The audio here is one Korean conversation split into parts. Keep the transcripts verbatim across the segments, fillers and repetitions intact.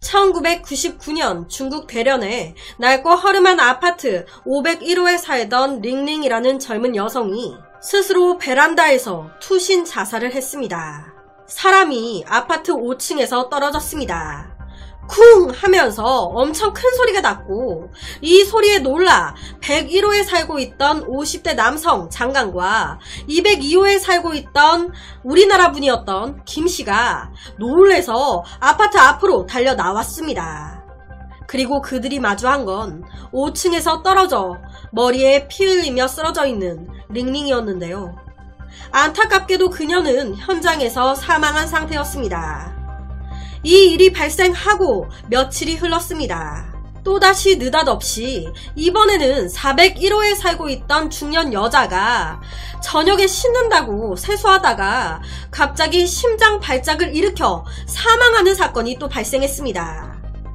천구백구십구 년 중국 대련에 낡고 허름한 아파트 오백일 호에 살던 링링이라는 젊은 여성이 스스로 베란다에서 투신 자살을 했습니다. 사람이 아파트 오 층에서 떨어졌습니다. 쿵 하면서 엄청 큰 소리가 났고 이 소리에 놀라 백일 호에 살고 있던 오십 대 남성 장강과 이백이 호에 살고 있던 우리나라 분이었던 김씨가 놀래서 아파트 앞으로 달려 나왔습니다. 그리고 그들이 마주한 건 오 층에서 떨어져 머리에 피 흘리며 쓰러져 있는 링링이었는데요. 안타깝게도 그녀는 현장에서 사망한 상태였습니다. 이 일이 발생하고 며칠이 흘렀습니다. 또다시 느닷없이 이번에는 사백일 호에 살고 있던 중년 여자가 저녁에 씻는다고 세수하다가 갑자기 심장 발작을 일으켜 사망하는 사건이 또 발생했습니다.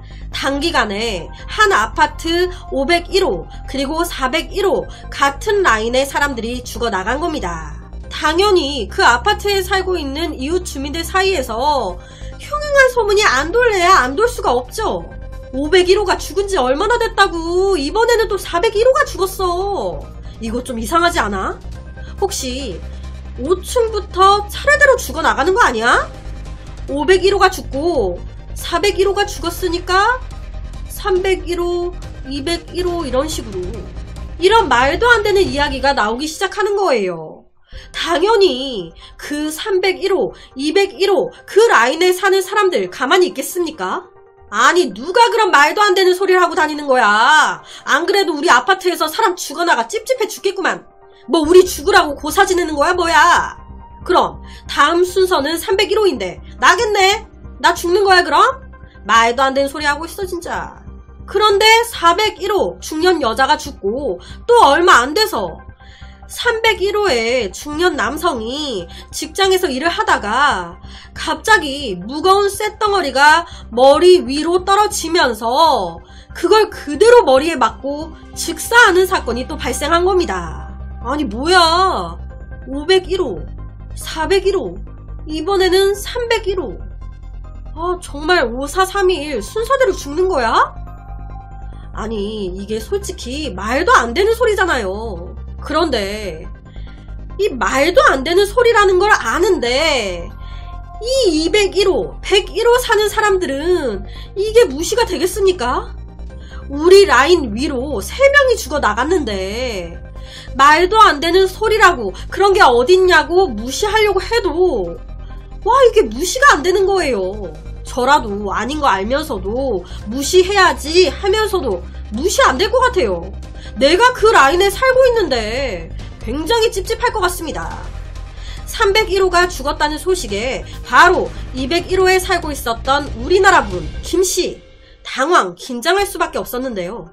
단기간에 한 아파트 오백일 호 그리고 사백일 호 같은 라인의 사람들이 죽어나간 겁니다. 당연히 그 아파트에 살고 있는 이웃 주민들 사이에서 흉흉한 소문이 안 돌래야 안 돌 수가 없죠. 오백일 호가 죽은 지 얼마나 됐다고 이번에는 또 사백일 호가 죽었어. 이거 좀 이상하지 않아? 혹시 오 층부터 차례대로 죽어나가는 거 아니야? 오백일 호가 죽고 사백일 호가 죽었으니까 삼백일 호, 이백일 호 이런 식으로 이런 말도 안 되는 이야기가 나오기 시작하는 거예요. 당연히 그 삼백일 호, 이백일 호 그 라인에 사는 사람들 가만히 있겠습니까? 아니 누가 그런 말도 안 되는 소리를 하고 다니는 거야. 안 그래도 우리 아파트에서 사람 죽어나가 찝찝해 죽겠구만. 뭐 우리 죽으라고 고사 지내는 거야 뭐야. 그럼 다음 순서는 삼백일 호인데 나겠네. 나 죽는 거야 그럼? 말도 안 되는 소리 하고 있어 진짜. 그런데 사백일 호 중년 여자가 죽고 또 얼마 안 돼서 삼백일 호의 중년 남성이 직장에서 일을 하다가 갑자기 무거운 쇳덩어리가 머리 위로 떨어지면서 그걸 그대로 머리에 맞고 즉사하는 사건이 또 발생한 겁니다. 아니 뭐야. 오백일 호, 사백일 호, 이번에는 삼백일 호. 아 정말 오, 사, 삼, 이, 일 순서대로 죽는 거야? 아니 이게 솔직히 말도 안 되는 소리잖아요. 그런데 이 말도 안 되는 소리라는 걸 아는데 이 이백일 호, 백일 호 사는 사람들은 이게 무시가 되겠습니까? 우리 라인 위로 세 명이 죽어 나갔는데 말도 안 되는 소리라고 그런 게 어딨냐고 무시하려고 해도 와 이게 무시가 안 되는 거예요. 저라도 아닌 거 알면서도 무시해야지 하면서도 무시 안 될 것 같아요. 내가 그 라인에 살고 있는데 굉장히 찝찝할 것 같습니다. 삼백일 호가 죽었다는 소식에 바로 이백일 호에 살고 있었던 우리나라 분 김씨 당황 긴장할 수밖에 없었는데요.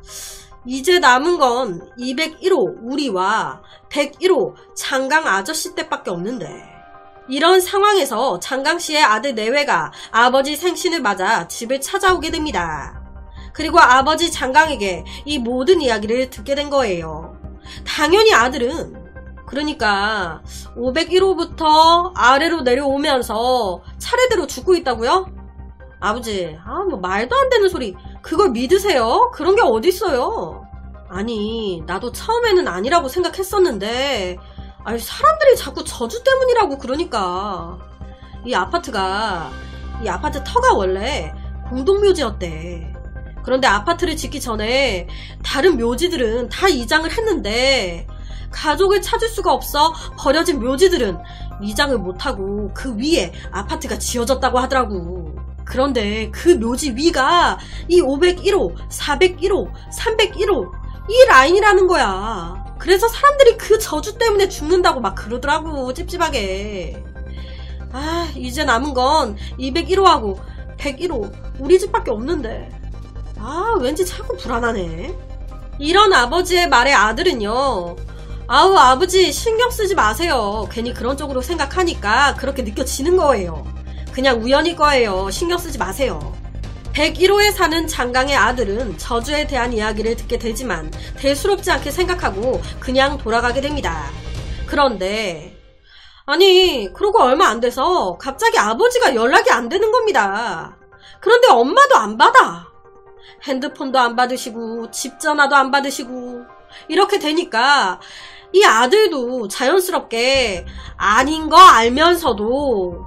이제 남은 건 이백일 호 우리와 백일 호 장강 아저씨 댁밖에 없는데 이런 상황에서 장강씨의 아들 내외가 아버지 생신을 맞아 집을 찾아오게 됩니다. 그리고 아버지 장강에게 이 모든 이야기를 듣게 된 거예요. 당연히 아들은 그러니까 오백일 호부터 아래로 내려오면서 차례대로 죽고 있다고요? 아버지 아 뭐 말도 안 되는 소리 그걸 믿으세요? 그런 게 어딨어요. 아니 나도 처음에는 아니라고 생각했었는데 아니 사람들이 자꾸 저주 때문이라고 그러니까. 이 아파트가 이 아파트 터가 원래 공동묘지였대. 그런데 아파트를 짓기 전에 다른 묘지들은 다 이장을 했는데 가족을 찾을 수가 없어 버려진 묘지들은 이장을 못하고 그 위에 아파트가 지어졌다고 하더라고. 그런데 그 묘지 위가 이 오백일 호, 사백일 호, 삼백일 호 이 라인이라는 거야. 그래서 사람들이 그 저주 때문에 죽는다고 막 그러더라고 찝찝하게. 아 이제 남은 건 이백일 호하고 백일 호 우리 집밖에 없는데 아 왠지 자꾸 불안하네. 이런 아버지의 말에 아들은요 아우 아버지 신경 쓰지 마세요. 괜히 그런 쪽으로 생각하니까 그렇게 느껴지는 거예요. 그냥 우연일 거예요. 신경 쓰지 마세요. 백일 호에 사는 장강의 아들은 저주에 대한 이야기를 듣게 되지만 대수롭지 않게 생각하고 그냥 돌아가게 됩니다. 그런데 아니 그러고 얼마 안 돼서 갑자기 아버지가 연락이 안 되는 겁니다. 그런데 엄마도 안 받아. 핸드폰도 안 받으시고 집 전화도 안 받으시고 이렇게 되니까 이 아들도 자연스럽게 아닌 거 알면서도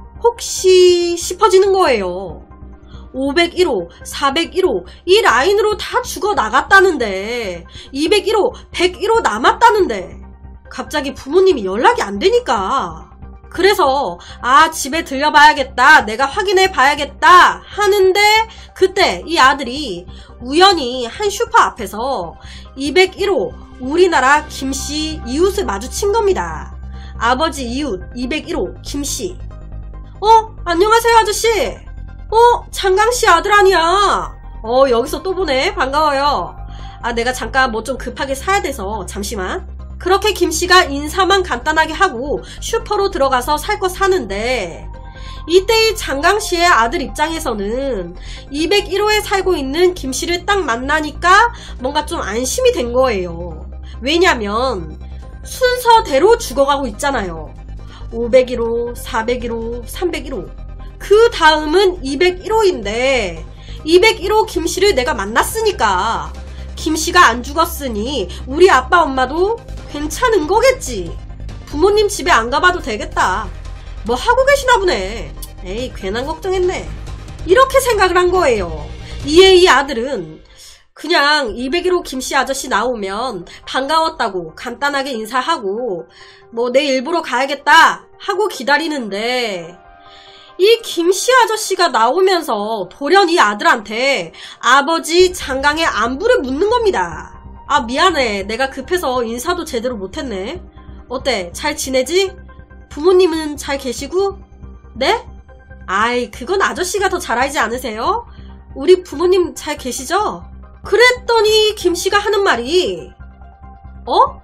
혹시 싶어지는 거예요. 오백일 호, 사백일 호 이 라인으로 다 죽어 나갔다는데 이백일 호, 백일 호 남았다는데 갑자기 부모님이 연락이 안 되니까 그래서 아 집에 들려봐야겠다 내가 확인해 봐야겠다 하는데 그때 이 아들이 우연히 한 슈퍼 앞에서 이백일 호 우리나라 김씨 이웃을 마주친 겁니다. 아버지 이웃 이백일 호 김씨. 어? 안녕하세요 아저씨. 어? 장강씨 아들 아니야. 어 여기서 또 보네. 반가워요. 아 내가 잠깐 뭐 좀 급하게 사야 돼서 잠시만. 그렇게 김씨가 인사만 간단하게 하고 슈퍼로 들어가서 살 거 사는데 이때 이 장강씨의 아들 입장에서는 이백일 호에 살고 있는 김씨를 딱 만나니까 뭔가 좀 안심이 된 거예요. 왜냐면 순서대로 죽어가고 있잖아요. 오백일 호, 사백일 호, 삼백일 호 그 다음은 이백일 호인데 이백일 호 김씨를 내가 만났으니까 김씨가 안 죽었으니 우리 아빠 엄마도 괜찮은 거겠지. 부모님 집에 안 가봐도 되겠다. 뭐 하고 계시나 보네. 에이 괜한 걱정했네. 이렇게 생각을 한 거예요. 이에 이 아들은 그냥 이백일 호 김씨 아저씨 나오면 반가웠다고 간단하게 인사하고 뭐 내일 보러 가야겠다 하고 기다리는데 이 김씨 아저씨가 나오면서 돌연 이 아들한테 아버지 장강의 안부를 묻는 겁니다. 아 미안해 내가 급해서 인사도 제대로 못했네. 어때 잘 지내지? 부모님은 잘 계시고? 네? 아이 그건 아저씨가 더 잘 알지 않으세요? 우리 부모님 잘 계시죠? 그랬더니 김씨가 하는 말이 어?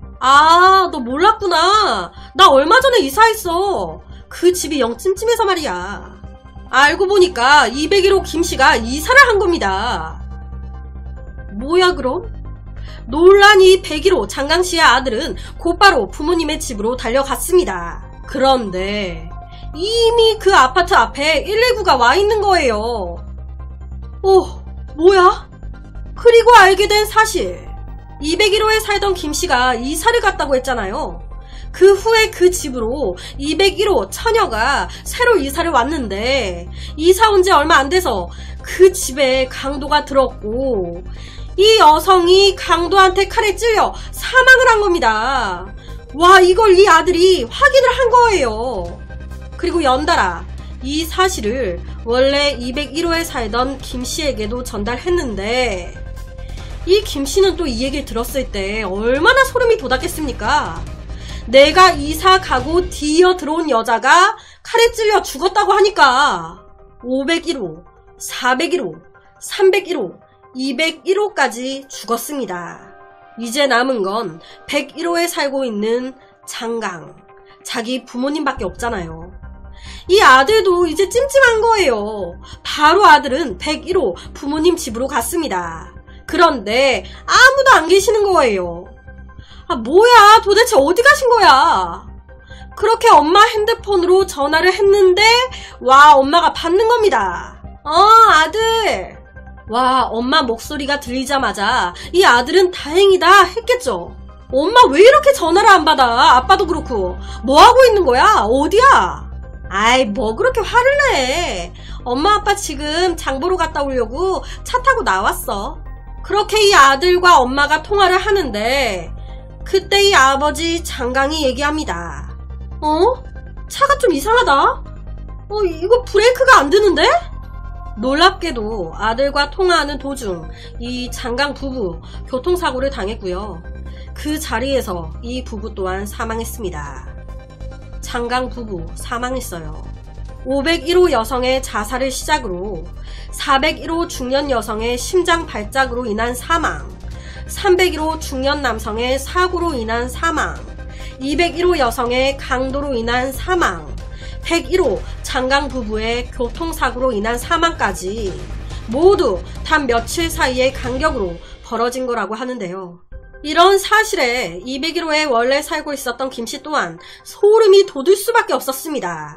아 너 몰랐구나. 나 얼마 전에 이사했어. 그 집이 영 찜찜해서 말이야. 알고 보니까 이백일 호 김씨가 이사를 한 겁니다. 뭐야 그럼? 놀란 이 백일 호 장강씨의 아들은 곧바로 부모님의 집으로 달려갔습니다. 그런데 이미 그 아파트 앞에 일일구가 와 있는 거예요. 오, 뭐야? 그리고 알게 된 사실. 이백일 호에 살던 김씨가 이사를 갔다고 했잖아요. 그 후에 그 집으로 이백일 호 처녀가 새로 이사를 왔는데 이사 온 지 얼마 안 돼서 그 집에 강도가 들었고 이 여성이 강도한테 칼에 찔려 사망을 한 겁니다. 와 이걸 이 아들이 확인을 한 거예요. 그리고 연달아 이 사실을 원래 이백일 호에 살던 김씨에게도 전달했는데 이 김씨는 또 이 얘기를 들었을 때 얼마나 소름이 돋았겠습니까? 내가 이사 가고 뒤이어 들어온 여자가 칼에 찔려 죽었다고 하니까 오백일 호, 사백일 호, 삼백일 호, 이백일 호까지 죽었습니다. 이제 남은 건 백일 호에 살고 있는 장강, 자기 부모님밖에 없잖아요. 이 아들도 이제 찜찜한 거예요. 바로 아들은 백일 호 부모님 집으로 갔습니다. 그런데 아무도 안 계시는 거예요. 아 뭐야 도대체 어디 가신 거야? 그렇게 엄마 핸드폰으로 전화를 했는데 와 엄마가 받는 겁니다. 어 아들. 와 엄마 목소리가 들리자마자 이 아들은 다행이다 했겠죠. 엄마 왜 이렇게 전화를 안 받아? 아빠도 그렇고. 뭐 하고 있는 거야? 어디야? 아이 뭐 그렇게 화를 내. 엄마 아빠 지금 장 보러 갔다 오려고 차 타고 나왔어. 그렇게 이 아들과 엄마가 통화를 하는데 그때 이 아버지 장강이 얘기합니다. 어? 차가 좀 이상하다? 어 이거 브레이크가 안 되는데? 놀랍게도 아들과 통화하는 도중 이 장강 부부 교통사고를 당했고요. 그 자리에서 이 부부 또한 사망했습니다. 장강 부부 사망했어요. 오백일 호 여성의 자살을 시작으로 사백일 호 중년 여성의 심장 발작으로 인한 사망, 삼백일 호 중년 남성의 사고로 인한 사망, 이백일 호 여성의 강도로 인한 사망, 백일 호 장강 부부의 교통사고로 인한 사망까지 모두 단 며칠 사이의 간격으로 벌어진 거라고 하는데요. 이런 사실에 이백일 호에 원래 살고 있었던 김씨 또한 소름이 돋을 수밖에 없었습니다.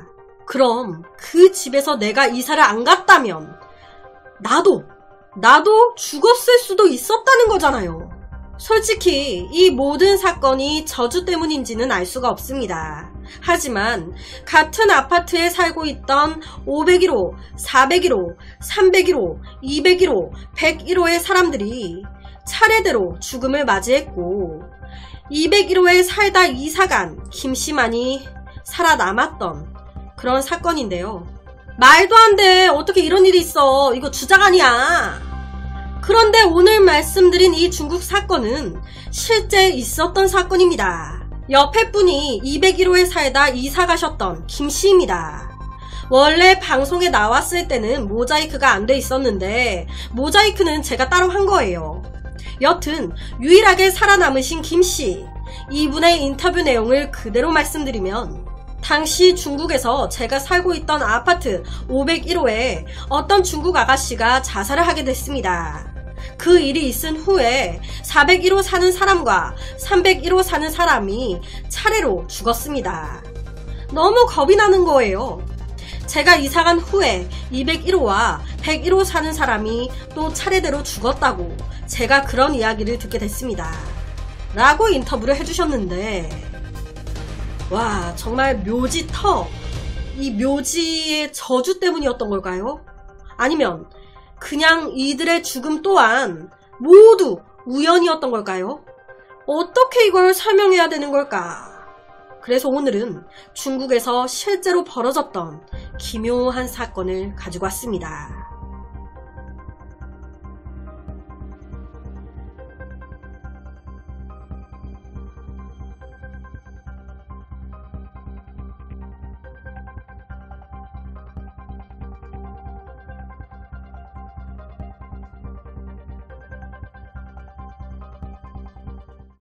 그럼 그 집에서 내가 이사를 안 갔다면 나도, 나도 죽었을 수도 있었다는 거잖아요. 솔직히 이 모든 사건이 저주 때문인지는 알 수가 없습니다. 하지만 같은 아파트에 살고 있던 오백일 호, 사백일 호, 삼백일 호, 이백일 호, 백일 호의 사람들이 차례대로 죽음을 맞이했고 이백일 호에 살다 이사간 김씨만이 살아남았던 그런 사건인데요. 말도 안 돼. 어떻게 이런 일이 있어. 이거 주작 아니야. 그런데 오늘 말씀드린 이 중국 사건은 실제 있었던 사건입니다. 옆에 분이 이백일 호에 살다 이사 가셨던 김씨입니다. 원래 방송에 나왔을 때는 모자이크가 안 돼 있었는데 모자이크는 제가 따로 한 거예요. 여튼 유일하게 살아남으신 김씨, 이분의 인터뷰 내용을 그대로 말씀드리면 당시 중국에서 제가 살고 있던 아파트 오백일 호에 어떤 중국 아가씨가 자살을 하게 됐습니다. 그 일이 있은 후에 사백일 호 사는 사람과 삼백일 호 사는 사람이 차례로 죽었습니다. 너무 겁이 나는 거예요. 제가 이사간 후에 이백일 호와 백일 호 사는 사람이 또 차례대로 죽었다고 제가 그런 이야기를 듣게 됐습니다. 라고 인터뷰를 해주셨는데 와, 정말 묘지터, 이 묘지의 저주 때문이었던 걸까요? 아니면 그냥 이들의 죽음 또한 모두 우연이었던 걸까요? 어떻게 이걸 설명해야 되는 걸까? 그래서 오늘은 중국에서 실제로 벌어졌던 기묘한 사건을 가지고 왔습니다.